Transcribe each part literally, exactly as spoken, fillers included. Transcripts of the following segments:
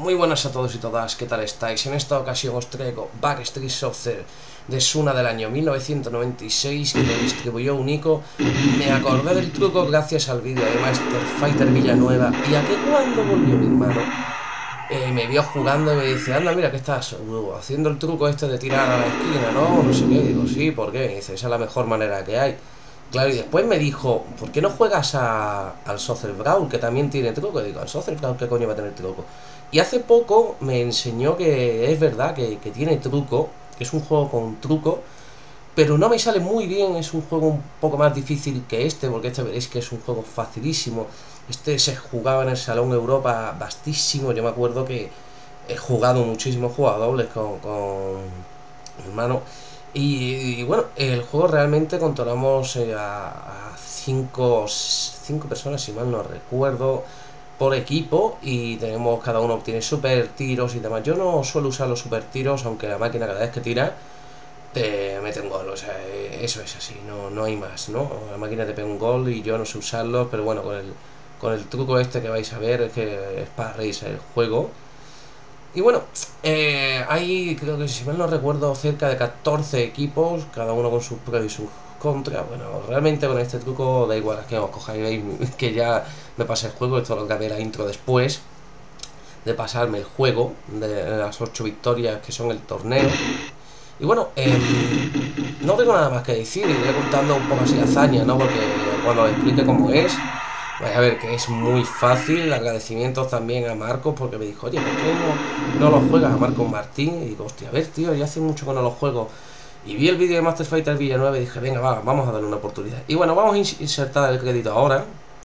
Muy buenas a todos y todas, ¿qué tal estáis? En esta ocasión os traigo Backstreet Soccer de Suna del año mil novecientos noventa y seis, que lo distribuyó Unico. Me acordé del truco gracias al vídeo de Master Fighter Villanueva, y a que cuando volvió mi hermano eh, me vio jugando y me dice: anda, mira que estás uh, haciendo el truco este de tirar a la esquina, ¿no? No sé qué. Digo, sí, ¿por qué? Me dice, esa es la mejor manera que hay. Claro, y después me dijo, ¿por qué no juegas a, al Soccer Brawl, que también tiene truco? Y digo, ¿al Soccer Brawl qué coño va a tener truco? Y hace poco me enseñó que es verdad que, que tiene truco, que es un juego con truco, pero no me sale muy bien. Es un juego un poco más difícil que este, porque este veréis que es un juego facilísimo. Este se jugaba en el Salón Europa vastísimo. Yo me acuerdo que he jugado muchísimo, he jugado dobles con, con mi hermano. Y, y bueno, el juego realmente controlamos eh, a, a cinco, cinco personas, si mal no recuerdo, por equipo, y tenemos, cada uno tiene super tiros y demás. Yo no suelo usar los super tiros, aunque la máquina cada vez que tira te mete un gol, o sea, eso es así, no, no hay más, ¿no? La máquina te pega un gol y yo no sé usarlo, pero bueno, con el, con el truco este que vais a ver, es que es para reírse el juego. Y bueno, eh, hay, creo que si mal no recuerdo, cerca de catorce equipos, cada uno con sus pros y sus contras. Bueno, realmente con este truco da igual a que os cojáis, veis que ya me pasé el juego. Esto lo grabé la intro después de pasarme el juego, de las ocho victorias que son el torneo. Y bueno, eh, no tengo nada más que decir, iré contando un poco así hazaña, ¿no? Porque cuando os explique cómo es, vais a ver que es muy fácil. Agradecimientos también a Marcos, porque me dijo, oye, ¿por qué no, no lo juegas? A Marcos Martín. Y digo, hostia, a ver, tío, ya hace mucho que no lo juego. Y vi el vídeo de Master Fighter Villanueva y dije, venga, va, vamos a darle una oportunidad. Y bueno, vamos a insertar el crédito ahora.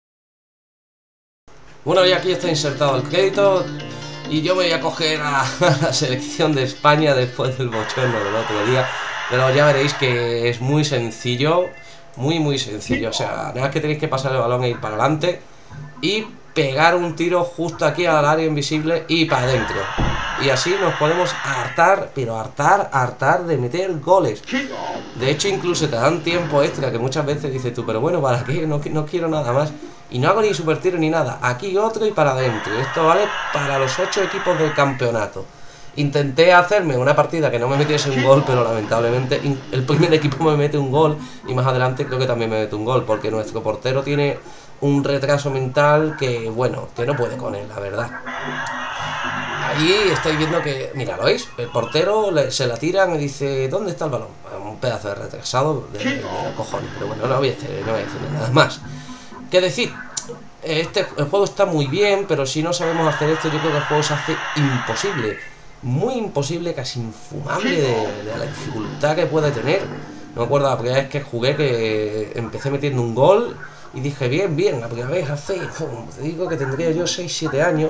Bueno, ya aquí está insertado el crédito. Y yo me voy a coger a, a la selección de España después del bochorno del otro día. Pero ya veréis que es muy sencillo. Muy muy sencillo, o sea, nada más que tenéis que pasar el balón e ir para adelante y pegar un tiro justo aquí al área invisible y para adentro. Y así nos podemos hartar, pero hartar, hartar de meter goles. De hecho, incluso te dan tiempo extra, que muchas veces dices tú, pero bueno, ¿para qué? No, no quiero nada más. Y no hago ni super tiro ni nada. Aquí otro y para adentro. Esto vale para los ocho equipos del campeonato. Intenté hacerme una partida que no me metiese un gol, pero lamentablemente el primer equipo me mete un gol y más adelante creo que también me mete un gol, porque nuestro portero tiene un retraso mental que, bueno, que no puede con él, la verdad. Ahí estáis viendo que, mira, ¿lo veis? El portero le, se la tiran y dice, ¿dónde está el balón? Un pedazo de retrasado de, de, de cojones, pero bueno, no voy a decir, no voy a decir nada más. ¿Qué decir? Este, el juego está muy bien, pero si no sabemos hacer esto, yo creo que el juego se hace imposible. Muy imposible, casi infumable de, de la dificultad que puede tener. No me acuerdo la primera vez que jugué, que empecé metiendo un gol y dije, bien, bien, la primera vez hace, te digo que tendría yo seis siete años.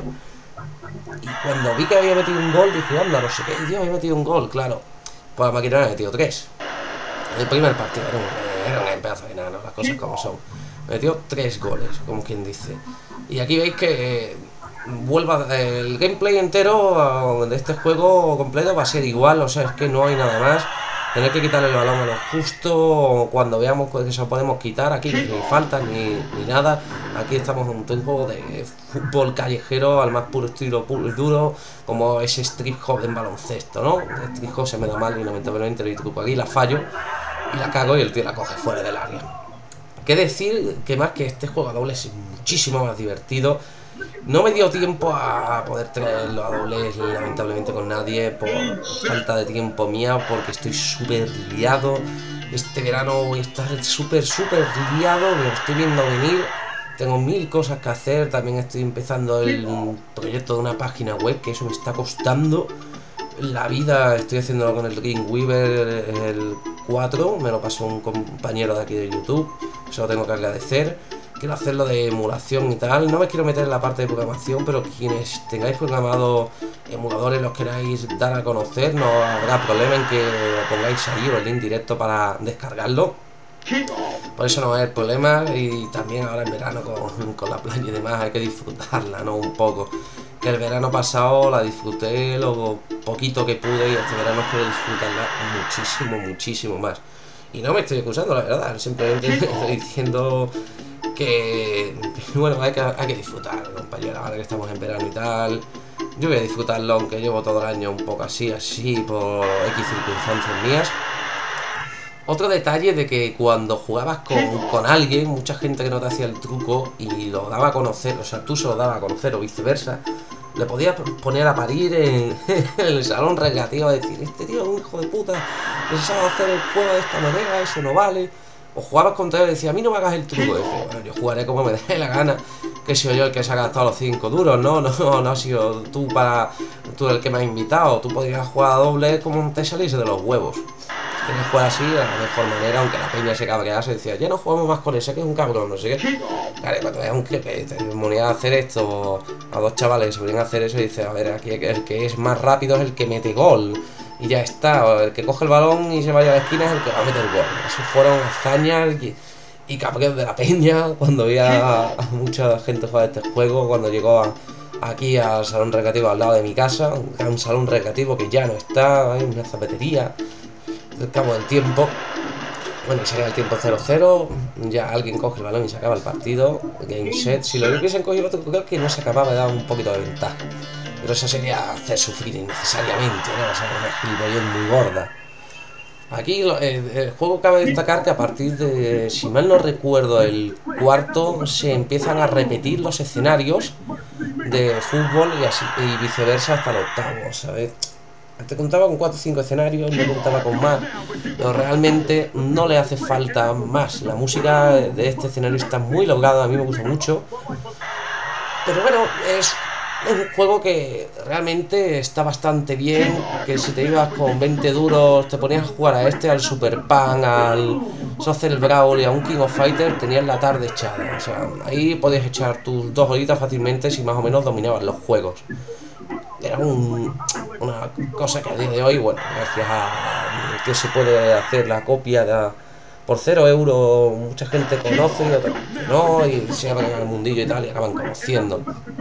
Y cuando vi que había metido un gol, dije, anda, no sé qué, Dios, había metido un gol, claro. Pues la máquina había metido tres. El primer partido era un, era un pedazo de enano, las cosas como son. Me metió tres goles, como quien dice. Y aquí veis que vuelva el gameplay entero de este juego completo va a ser igual, o sea, es que no hay nada más. Tener que quitar el balón a lo justo cuando veamos que se lo podemos quitar. Aquí ni falta ni, ni nada. Aquí estamos en un juego de fútbol callejero al más puro estilo puro y duro, como ese street hop en baloncesto, ¿no? El street hop se me da mal y lamentablemente lo truco aquí, la fallo y la cago y el tío la coge fuera del área. Qué decir que más que este juego a dobles es muchísimo más divertido. No me dio tiempo a poder traerlo a dobles, lamentablemente, con nadie, por falta de tiempo mía, porque estoy súper liado. Este verano voy a estar súper, súper liado, me lo estoy viendo venir. Tengo mil cosas que hacer, también estoy empezando el proyecto de una página web, que eso me está costando la vida. Estoy haciéndolo con el Dreamweaver el cuatro, me lo pasó un compañero de aquí de YouTube, eso lo tengo que agradecer. Quiero hacerlo de emulación y tal. No me quiero meter en la parte de programación, pero quienes tengáis programados emuladores, los queráis dar a conocer, no habrá problema en que lo pongáis ahí o el link directo para descargarlo. Por eso no va a haber problema. Y también ahora en verano con, con la playa y demás hay que disfrutarla, ¿no? Un poco. Que el verano pasado la disfruté lo poquito que pude, y este verano quiero disfrutarla muchísimo, muchísimo más. Y no me estoy excusando, la verdad, simplemente estoy diciendo que, bueno, hay que, hay que disfrutar, compañero, ahora que estamos en verano y tal. Yo voy a disfrutarlo, aunque llevo todo el año un poco así, así, por X circunstancias mías. Otro detalle de que cuando jugabas con, con alguien, mucha gente que no te hacía el truco y lo daba a conocer, o sea, tú se lo dabas a conocer o viceversa, le podías poner a parir en, en el salón recreativo, a decir, este tío es un hijo de puta, que se sabe hacer el juego de esta manera, eso no vale. O jugabas contra él y decía, a mí no me hagas el truco. Y decía, bueno, yo jugaré como me dé la gana, que he sido yo el que se ha gastado los cinco duros, ¿no? No, no has sido tú para tú el que me has invitado. Tú podrías jugar a doble como te saliese de los huevos. Querías jugar así de la mejor manera, aunque la peña se cabrease y decía, ya no jugamos más con ese, que es un cabrón, no sé qué. Claro, cuando veas un que te monía a hacer esto, a dos chavales que se ponían a hacer eso, y dice, a ver, aquí el que es más rápido es el que mete gol. Y ya está, el que coge el balón y se vaya a la esquina es el que va a meter gol. Eso fueron hazañas y, y cabreos de la peña cuando veía a mucha gente jugar este juego, cuando llegó a, aquí al salón recreativo al lado de mi casa, un gran salón recreativo que ya no está, hay una zapatería. Al cabo del tiempo, bueno, y sería el tiempo cero cero, ya alguien coge el balón y se acaba el partido, game set. Si lo hubiesen cogido otro, creo que no se acababa, de dar un poquito de ventaja. Pero eso sería hacer sufrir innecesariamente, ¿no? O sea, una gilipollez muy gorda. Aquí el, el juego cabe destacar que a partir de, si mal no recuerdo, el cuarto se empiezan a repetir los escenarios de fútbol y así y viceversa hasta el octavo, ¿sabes? Antes contaba con cuatro o cinco escenarios, no contaba con más, pero realmente no le hace falta más. La música de este escenario está muy lograda, a mí me gusta mucho. Pero bueno, es... es un juego que realmente está bastante bien, que si te ibas con veinte duros, te ponías a jugar a este, al Super Pan, al Social Brawl y a un King of Fighters, tenías la tarde echada. O sea, ahí podías echar tus dos horitas fácilmente si más o menos dominabas los juegos. Era un, una cosa que a día de hoy, bueno, gracias a que se puede hacer la copia de, por cero euros, mucha gente conoce y otra que no, y se abren al mundillo y tal, y acaban conociendo.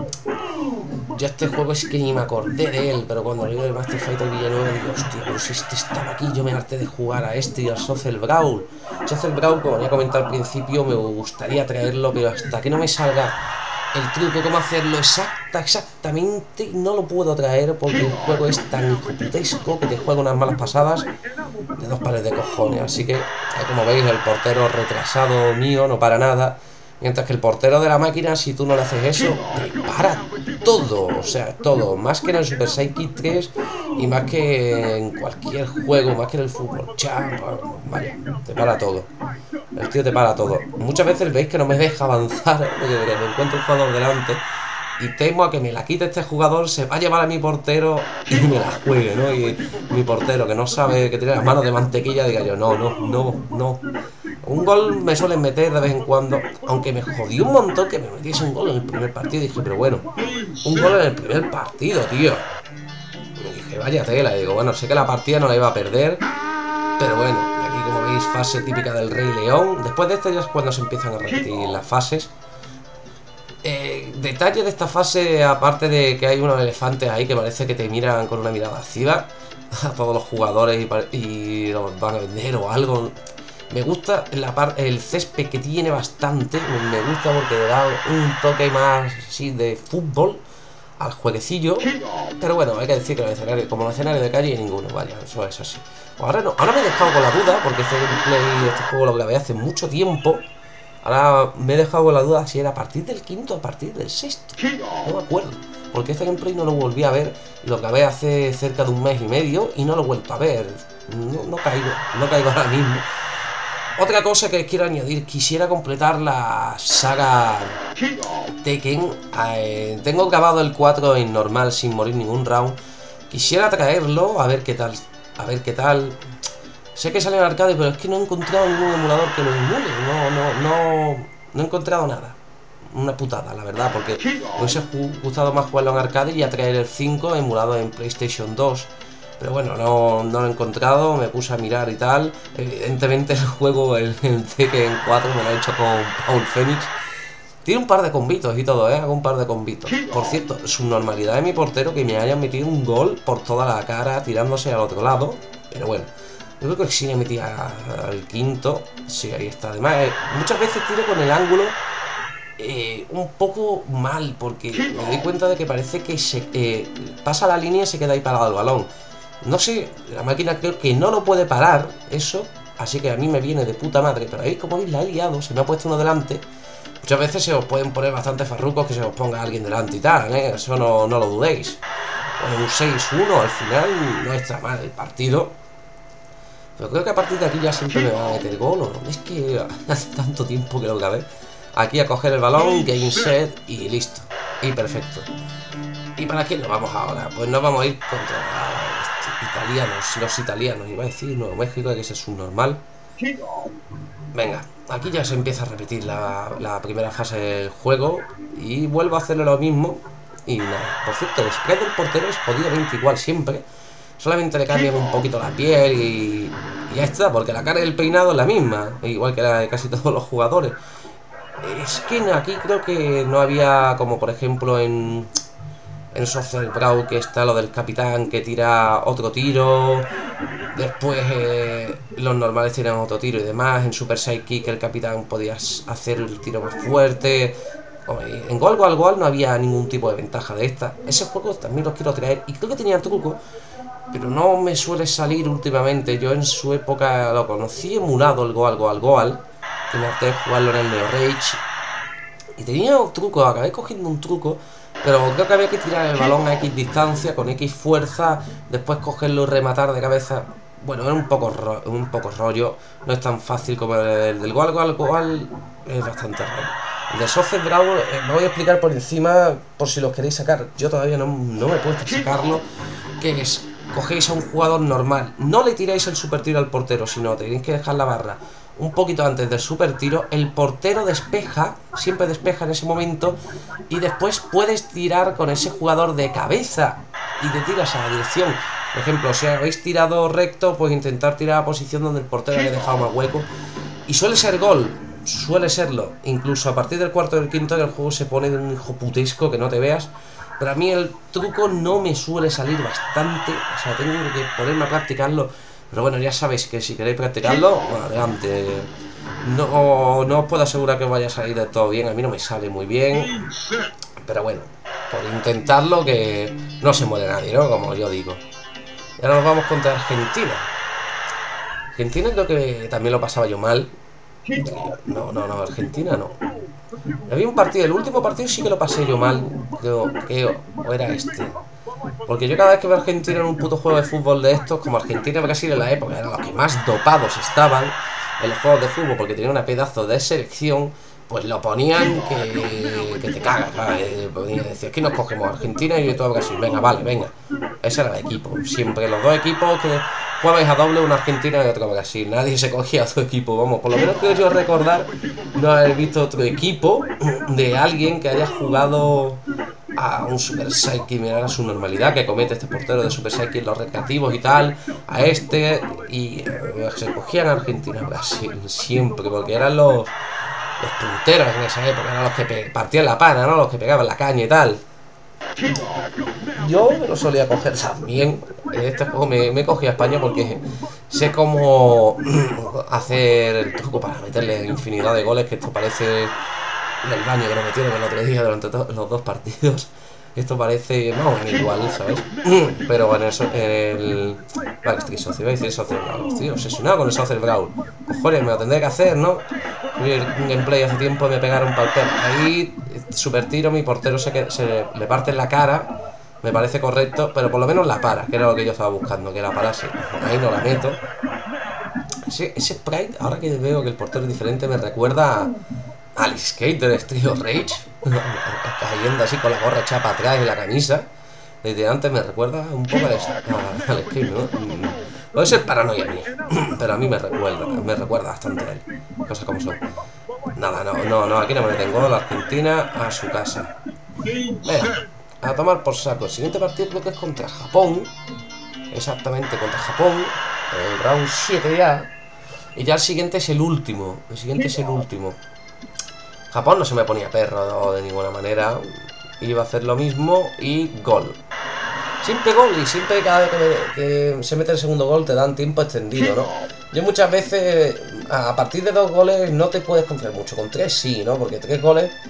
Yo este juego es que ni me acordé de él, pero cuando leí el Master Fighter Villanueva digo, hostia, pero si este estaba aquí, yo me harté de jugar a este y al Social Brawl. Social Brawl, como ya comenté al principio, me gustaría traerlo, pero hasta que no me salga el truco, cómo hacerlo exacta, exactamente, no lo puedo traer porque el juego es tan putesco que te juega unas malas pasadas de dos pares de cojones. Así que, como veis, el portero retrasado mío no para nada. Mientras que el portero de la máquina, si tú no le haces eso, te para todo, o sea, todo, más que en el Super Sidekick tres y más que en cualquier juego, más que en el Fútbol Champ, vaya, te para todo. El tío te para todo. Muchas veces veis que no me deja avanzar, porque me encuentro un jugador delante y temo a que me la quite este jugador, se va a llevar a mi portero y me la juegue, ¿no? Y mi portero, que no sabe, que tiene las manos de mantequilla, diga yo, no, no, no, no. Un gol me suelen meter de vez en cuando, aunque me jodió un montón que me metiese un gol en el primer partido. Dije, pero bueno, un gol en el primer partido, tío. Y dije, vaya tela. Y digo, bueno, sé que la partida no la iba a perder, pero bueno, aquí como veis, fase típica del Rey León. Después de esto ya es cuando se empiezan a repetir las fases. Eh, detalle de esta fase, aparte de que hay unos elefantes ahí que parece que te miran con una mirada lasciva a todos los jugadores y, y los van a vender o algo. Me gusta la parte, el césped que tiene bastante, me gusta porque le da un toque más así de fútbol al jueguecillo. Pero bueno, hay que decir que el escenario, como el escenario de calle, ninguno, vaya, eso es así. Ahora no, ahora me he dejado con la duda, porque este gameplay, este juego lo grabé hace mucho tiempo. Ahora me he dejado con la duda si era a partir del quinto o a partir del sexto, no me acuerdo. Porque este gameplay no lo volví a ver, y lo grabé hace cerca de un mes y medio y no lo he vuelto a ver. No, no caigo, no caigo ahora mismo. Otra cosa que quiero añadir, quisiera completar la saga Tekken. Eh, tengo grabado el cuatro en normal sin morir ningún round. Quisiera traerlo, a ver qué tal. A ver qué tal. Sé que sale en arcade, pero es que no he encontrado ningún emulador que lo emule. No, no, no, no he encontrado nada. Una putada, la verdad, porque me hubiese gustado más jugarlo en arcade y a traer el cinco emulado en PlayStation dos. Pero bueno, no, no lo he encontrado, me puse a mirar y tal. Evidentemente el juego, el, el Tekken cuatro, me lo he hecho con Paul Phoenix. Tiene un par de combitos y todo, ¿eh? Hago un par de combitos. Por cierto, subnormalidad de mi portero que me haya metido un gol por toda la cara tirándose al otro lado. Pero bueno, yo creo que sí me metí al quinto. Sí, ahí está. Además, eh, muchas veces tiro con el ángulo eh, un poco mal, porque me doy cuenta de que parece que se eh, pasa la línea y se queda ahí parado el balón. No sé, la máquina creo que no lo puede parar, eso, así que a mí me viene de puta madre, pero ahí como veis la he liado, se me ha puesto uno delante. Muchas veces se os pueden poner bastante farrucos que se os ponga alguien delante y tal, ¿eh? Eso no, no lo dudéis. Bueno, un seis uno al final no está mal el partido. Pero creo que a partir de aquí ya siempre me va a meter gol, ¿o no? Es que hace tanto tiempo que lo grabé. Aquí a coger el balón, game set y listo. Y perfecto. ¿Y para quién nos vamos ahora? Pues nos vamos a ir contra los italianos. Los italianos, iba a decir Nuevo México, que ese es un normal. Venga, aquí ya se empieza a repetir la, la primera fase del juego. Y vuelvo a hacerle lo mismo. Y nada, por cierto, el spread del portero es jodidamente igual siempre. Solamente le cambian un poquito la piel y, y ya está, porque la cara y el peinado es la misma, igual que la de casi todos los jugadores. Es que aquí creo que no había, como por ejemplo en, en Soccer Brawl, que está lo del capitán que tira otro tiro. Después eh, los normales tiran otro tiro y demás. En Super Sidekick el capitán podía hacer el tiro más fuerte. En Goal Goal Goal no había ningún tipo de ventaja de esta. Ese juego también los quiero traer y creo que tenía truco, pero no me suele salir últimamente. Yo en su época lo conocí emulado el Goal Goal Goal, que me harté de jugarlo en el Neo Rage. Y tenía un truco, acabé cogiendo un truco, pero creo que había que tirar el balón a X distancia, con X fuerza, después cogerlo y rematar de cabeza. Bueno, era un poco, ro un poco rollo, no es tan fácil como el del Goal Goal Goal, es bastante rollo. El de Soccer Brawl, eh, me voy a explicar por encima, por si los queréis sacar. Yo todavía no, no me he puesto a sacarlo. Que es, cogéis a un jugador normal, no le tiráis el super tiro al portero, sino tenéis que dejar la barra un poquito antes del super tiro. El portero despeja, siempre despeja en ese momento, y después puedes tirar con ese jugador de cabeza y te tiras a la dirección. Por ejemplo, si habéis tirado recto, pues intentar tirar a la posición donde el portero haya dejado más hueco. Y suele ser gol, suele serlo. Incluso a partir del cuarto o del quinto, el juego se pone de un hijo putesco que no te veas. Pero a mí el truco no me suele salir bastante, o sea, tengo que ponerme a practicarlo. Pero bueno, ya sabéis que si queréis practicarlo, bueno, adelante. No, no os puedo asegurar que vaya a salir de todo bien, a mí no me sale muy bien. Pero bueno, por intentarlo, que no se muere nadie, ¿no? Como yo digo. Y ahora nos vamos contra Argentina. Argentina creo que también lo pasaba yo mal. No, no, no, Argentina no. Había un partido, el último partido sí que lo pasé yo mal, creo, creo, o era este. Porque yo cada vez que veo a Argentina en un puto juego de fútbol de estos, como Argentina y Brasil en la época, eran los que más dopados estaban en los juegos de fútbol, porque tenían una pedazo de selección, pues lo ponían que, que te cagas, ¿sabes? Decías que nos cogemos Argentina y todo Brasil, venga, vale, venga. Ese era el equipo, siempre los dos equipos que jugabais a doble, una Argentina y otra Brasil, nadie se cogía a otro equipo, vamos, por lo menos creo yo recordar no haber visto otro equipo de alguien que haya jugado a un Super Psyche, mirar a su normalidad que comete este portero de Super Psyche en los recreativos y tal, a este, y eh, se cogían a Argentina, Brasil, siempre, porque eran los, los punteros en esa época, eran los que partían la pana, ¿no? Los que pegaban la caña y tal. Yo me lo solía coger también. En este juego me, me cogí a España porque sé cómo hacer el truco para meterle infinidad de goles, que esto parece el baño que nos metieron el otro día durante los dos partidos. Esto parece más o menos igual, ¿sabes? Pero en el... En el vale, estoy socio, iba a decir Soccer Brawl. Estoy obsesionado con el Soccer Brawl. Cojones, me lo tendré que hacer, ¿no? Un gameplay hace tiempo me pegaron un papel. Ahí, super tiro, mi portero se, se le parte en la cara. Me parece correcto, pero por lo menos la para, que era lo que yo estaba buscando, que la parase. Ahí no la meto. Ese, ese sprite, ahora que veo que el portero es diferente, me recuerda al Skater Street of Rage, cayendo así con la gorra echada para atrás y la camisa. Desde antes me recuerda un poco al, a, al Skate, ¿no? Puede ser paranoia mía, pero a mí me recuerda, me recuerda bastante a él. Cosas como son. Nada, no, no, no, aquí no me detengo. La Argentina a su casa. Venga, a tomar por saco. El siguiente partido creo que es contra Japón. Exactamente, contra Japón. El round siete ya. Y ya el siguiente es el último. El siguiente es el último. Japón no se me ponía perro de ninguna manera. Iba a hacer lo mismo y gol. Siempre gol, y siempre cada vez que, me, que se mete el segundo gol te dan tiempo extendido, ¿no? Yo muchas veces, a partir de dos goles no te puedes confiar mucho. Con tres sí, ¿no? Porque tres goles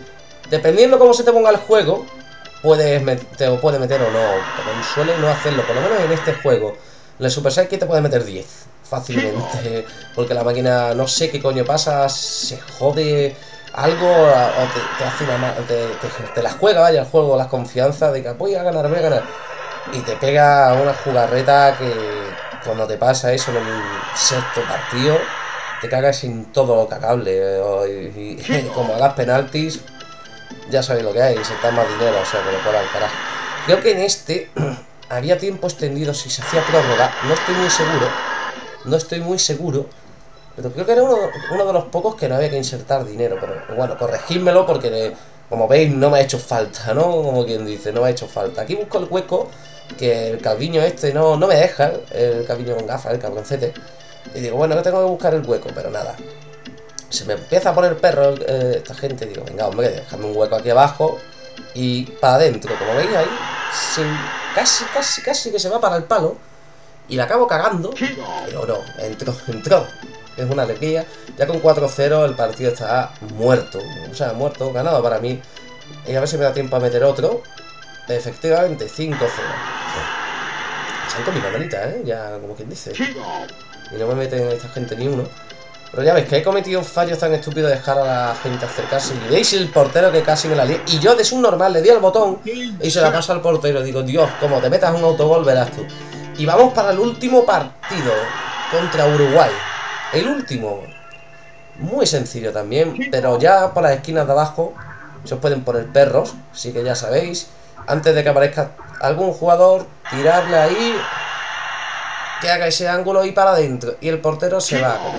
Dependiendo cómo se te ponga el juego, puedes te lo puede meter o no, pero suele no hacerlo, por lo menos en este juego. En el Super Sidekick te puede meter diez fácilmente, porque la máquina no sé qué coño pasa, se jode algo o te, te hace una te, te, te la juega, vaya, el juego, las confianzas de que voy a ganar, voy a ganar, y te pega una jugarreta que cuando te pasa eso en el sexto partido te cagas en todo lo cagable, y, y, y como hagas penaltis ya sabéis lo que hay, se está más dinero, o sea, que lo cual al carajo. Creo que en este había tiempo extendido si se hacía prórroga, no estoy muy seguro, no estoy muy seguro, pero creo que era uno, uno de los pocos que no había que insertar dinero, pero bueno, corregídmelo porque como veis no me ha hecho falta, ¿no? Como quien dice, no me ha hecho falta. Aquí busco el hueco, que el calviño este no, no me deja, el calviño con gafas, el cabroncete, y digo, bueno, que tengo que buscar el hueco, pero nada. Se me empieza a poner perro eh, esta gente, digo, venga, hombre, déjame un hueco aquí abajo y para adentro, como veis ahí, se, casi, casi, casi que se va para el palo y la acabo cagando, pero no, entró, entró, es una alegría. Ya con cuatro cero el partido está muerto, o sea, muerto, ganado para mí, y a ver si me da tiempo a meter otro. Efectivamente, cinco cero. Se han comido manita, ¿eh? Ya, como quien dice, y no me meten esta gente ni uno. Pero ya veis que he cometido fallos tan estúpidos de dejar a la gente acercarse. Y veis el portero que casi me la lié. Y yo de subnormal le di al botón y se la paso al portero. Digo, Dios, como te metas un autogol verás tú. Y vamos para el último partido contra Uruguay. El último. Muy sencillo también. Pero ya por las esquinas de abajo se os pueden poner perros. Así que ya sabéis. Antes de que aparezca algún jugador, tirarle ahí, que haga ese ángulo y para adentro. Y el portero se va a comer.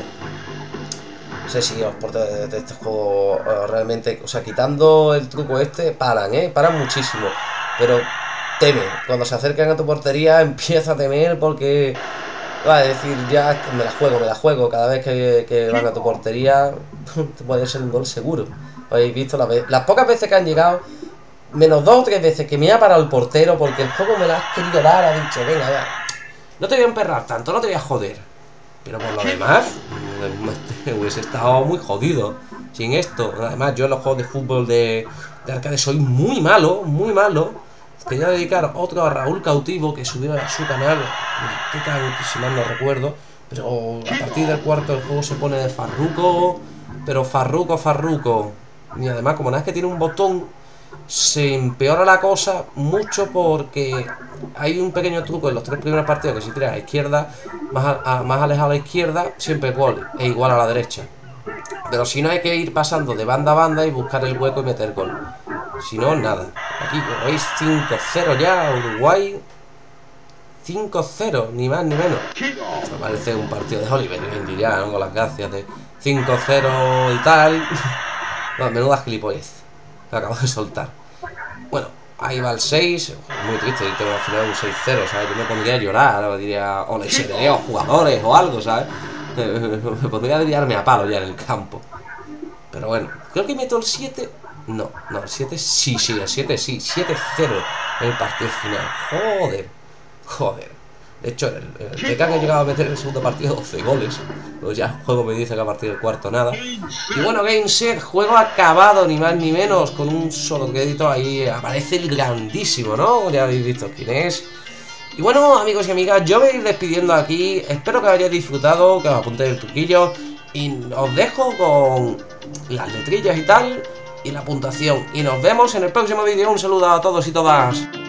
No sé si los porteros de, de este juego uh, realmente, o sea, quitando el truco este, paran, ¿eh? Paran muchísimo. Pero teme, cuando se acercan a tu portería empieza a temer porque va a decir, ya me la juego, me la juego. Cada vez que, que van a tu portería puede ser un gol seguro. Habéis visto la vez, las pocas veces que han llegado, menos dos o tres veces que me ha parado el portero porque el juego me la has querido dar, ha dicho, venga, ya, no te voy a emperrar tanto, no te voy a joder. Pero por lo demás, hubiese estado muy jodido sin esto. Además, yo en los juegos de fútbol de, de arcade soy muy malo, muy malo. Quería dedicar otro a Raúl Cautivo, que subió a su canal, si mal no recuerdo. Pero a partir del cuarto el juego se pone de farruco, pero farruco, farruco. Y además, como nada es que tiene un botón, se empeora la cosa mucho porque hay un pequeño truco en los tres primeros partidos que si tiras a la izquierda, más, a, a, más alejado a la izquierda, siempre gol, es igual a la derecha. Pero si no hay que ir pasando de banda a banda y buscar el hueco y meter gol. Si no, nada. Aquí, como veis, cinco cero ya, Uruguay. cinco cero, ni más ni menos. Me parece un partido de Oliver y Benji ya, ¿no? Con las gracias de cinco cero y tal. No, menuda gilipollez que acabo de soltar. Bueno, ahí va el seis. Muy triste, tengo al final un seis cero, ¿sabes? Yo me pondría a llorar, o diría, o le sería a jugadores o algo, ¿sabes? Me pondría a liarme a palo ya en el campo. Pero bueno, creo que meto el siete. No, no, el siete sí, sí, el siete sí, siete cero en el partido final. Joder, joder. De hecho, el, el T K que ha llegado a meter en el segundo partido doce goles. Pues ya el juego me dice que a partir del cuarto nada. Y bueno, GameSet, juego acabado, ni más ni menos. Con un solo crédito ahí aparece el grandísimo, ¿no? Ya habéis visto quién es. Y bueno, amigos y amigas, yo me voy a ir despidiendo aquí. Espero que hayáis disfrutado, que os apuntéis el truquillo. Y os dejo con las letrillas y tal, y la puntuación. Y nos vemos en el próximo vídeo. Un saludo a todos y todas.